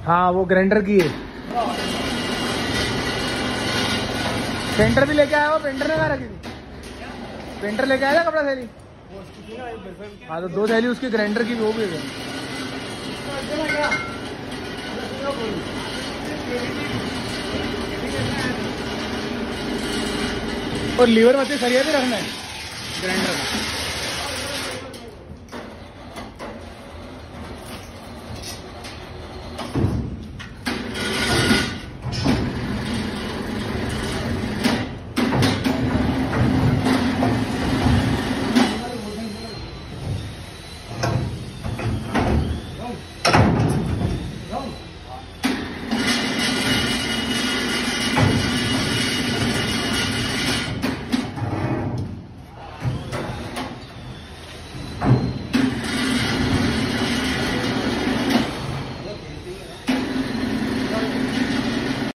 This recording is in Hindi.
हाँ वो ग्राइंडर की है। पेंटर भी लेके आया हो? पेंटर ने कहा रखी थी? पेंटर लेके आया था कपड़ा थैली? हाँ तो 2 थैली उसकी ग्राइंडर की भी हो गई। और लीवर में सरिया भी रखना है ग्राइंडर का।